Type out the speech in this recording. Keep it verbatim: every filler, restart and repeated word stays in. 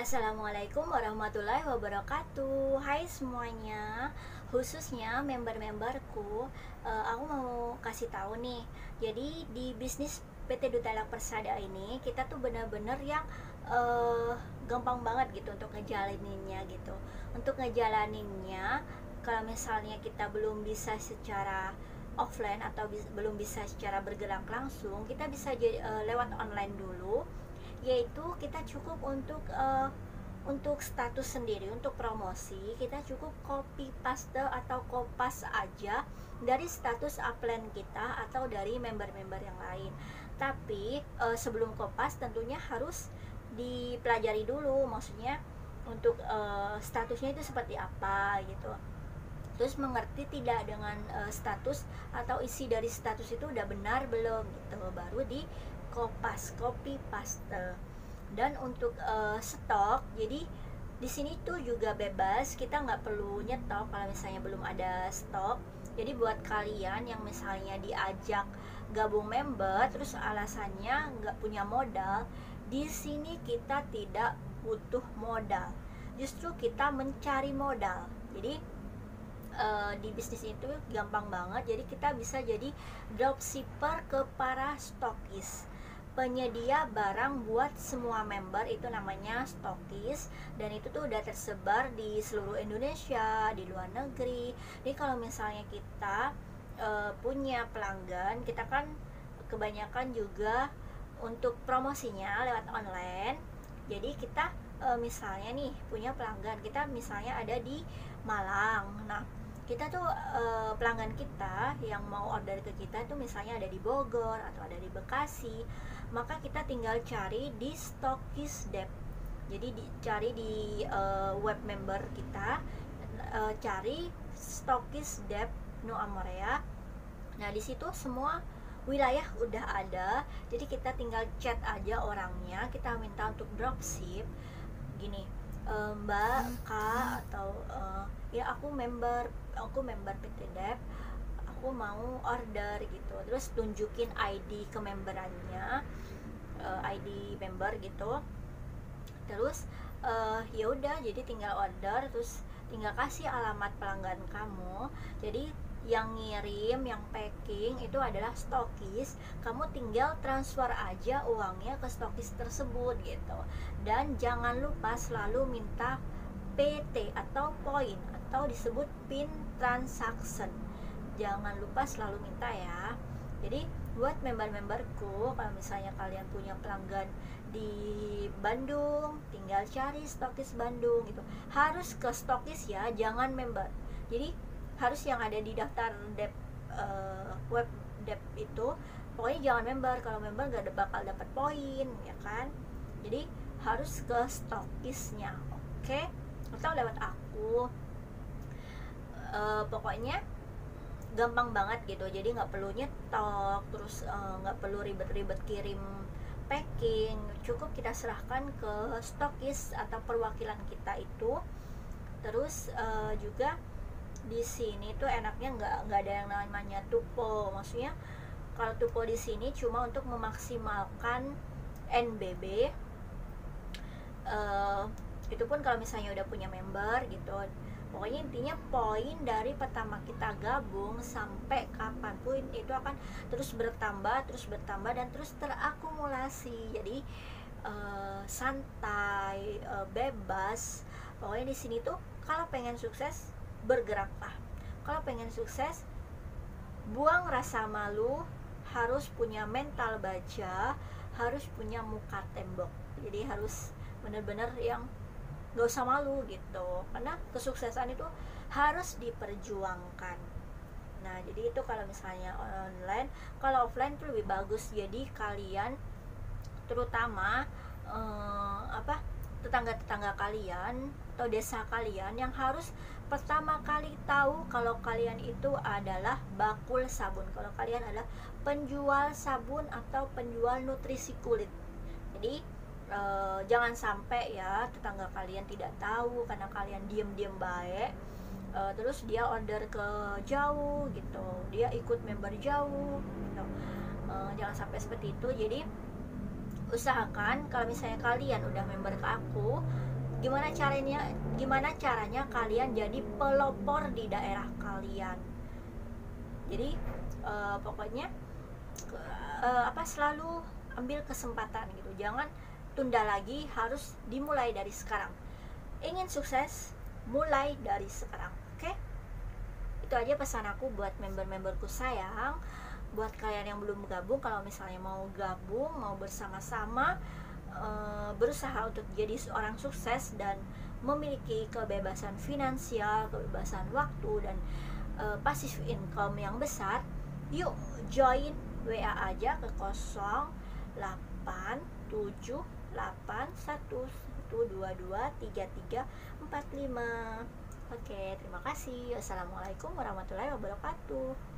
Assalamualaikum warahmatullahi wabarakatuh. Hai semuanya, khususnya member-memberku. Eh, aku mau kasih tahu nih. Jadi di bisnis P T Duta Elak Persada ini kita tuh bener-bener yang eh, gampang banget gitu untuk ngejalaninnya gitu. Untuk ngejalaninnya, kalau misalnya kita belum bisa secara offline atau bis- belum bisa secara bergerak langsung, kita bisa j- eh, lewat online dulu, yaitu kita cukup untuk uh, untuk status sendiri, untuk promosi kita cukup copy paste atau kopas aja dari status upline kita atau dari member-member yang lain. Tapi uh, sebelum kopas tentunya harus dipelajari dulu, maksudnya untuk uh, statusnya itu seperti apa gitu, terus mengerti tidak dengan uh, status atau isi dari status itu udah benar belum gitu, baru di kopas, copy paste. Dan untuk uh, stok, jadi di sini tuh juga bebas, kita nggak perlu nyetok kalau misalnya belum ada stok. Jadi buat kalian yang misalnya diajak gabung member terus alasannya nggak punya modal, di sini kita tidak butuh modal, justru kita mencari modal. Jadi uh, di bisnis itu gampang banget, jadi kita bisa jadi dropshipper ke para stokis, penyedia barang buat semua member, itu namanya stokis. Dan itu tuh udah tersebar di seluruh Indonesia, di luar negeri. Jadi kalau misalnya kita uh, punya pelanggan, kita kan kebanyakan juga untuk promosinya lewat online. Jadi kita e, misalnya nih punya pelanggan, kita misalnya ada di Malang. Nah, kita tuh e, pelanggan kita yang mau order ke kita tuh misalnya ada di Bogor atau ada di Bekasi, maka kita tinggal cari di Stokis Dep. Jadi dicari di e, web member kita, e, cari Stokis Dep Nu Amorea. Nah, di situ semua wilayah udah ada, jadi kita tinggal chat aja orangnya, kita minta untuk dropship gini, e, Mbak, Kak, atau e, ya aku member aku member P T Dep, aku mau order gitu, terus tunjukin I D kememberannya, e, I D member gitu. Terus e, ya udah, jadi tinggal order, terus tinggal kasih alamat pelanggan kamu. Jadi yang ngirim, yang packing itu adalah stokis, kamu tinggal transfer aja uangnya ke stokis tersebut gitu. Dan jangan lupa selalu minta P T atau poin, atau disebut pin transaction, jangan lupa selalu minta ya. Jadi buat member-memberku, kalau misalnya kalian punya pelanggan di Bandung, tinggal cari stokis Bandung gitu, harus ke stokis ya, jangan member. Jadi harus yang ada di daftar Dep, uh, web Dep itu, pokoknya jangan member. Kalau member gak bakal dapat poin ya kan. Jadi harus ke stokisnya, oke okay? Atau lewat aku, uh, pokoknya gampang banget gitu. Jadi nggak perlu nyetok, terus nggak uh, perlu ribet-ribet kirim packing, cukup kita serahkan ke stokis atau perwakilan kita itu. Terus uh, juga di sini tuh enaknya nggak nggak ada yang namanya tupo. Maksudnya kalau tupo di sini cuma untuk memaksimalkan N B B, uh, itu pun kalau misalnya udah punya member gitu. Pokoknya intinya poin dari pertama kita gabung sampai kapanpun itu akan terus bertambah, terus bertambah dan terus terakumulasi. Jadi uh, santai, uh, bebas. Pokoknya di sini tuh kalau pengen sukses, bergeraklah. Kalau pengen sukses, buang rasa malu, harus punya mental baja, harus punya muka tembok. Jadi harus benar-benar yang gak usah malu gitu, karena kesuksesan itu harus diperjuangkan. Nah, jadi itu kalau misalnya online. Kalau offline itu lebih bagus. Jadi kalian terutama eh, apa tetangga-tetangga kalian atau desa kalian yang harus pertama kali tahu kalau kalian itu adalah bakul sabun, kalau kalian adalah penjual sabun atau penjual nutrisi kulit. Jadi Uh, jangan sampai ya tetangga kalian tidak tahu karena kalian diem-diem baik, uh, terus dia order ke jauh gitu, dia ikut member jauh gitu. Uh, jangan sampai seperti itu. Jadi usahakan kalau misalnya kalian udah member ke aku, gimana caranya gimana caranya kalian jadi pelopor di daerah kalian. Jadi uh, pokoknya uh, apa selalu ambil kesempatan gitu, jangan tunda lagi, harus dimulai dari sekarang. Ingin sukses, mulai dari sekarang, oke? Okay? Itu aja pesan aku buat member-memberku sayang. Buat kalian yang belum gabung, kalau misalnya mau gabung, mau bersama-sama uh, berusaha untuk jadi seorang sukses dan memiliki kebebasan finansial, kebebasan waktu, dan uh, passive income yang besar, yuk join W A aja ke nol delapan tujuh delapan satu satu dua dua tiga tiga empat lima. Oke, terima kasih. Assalamualaikum warahmatullahi wabarakatuh.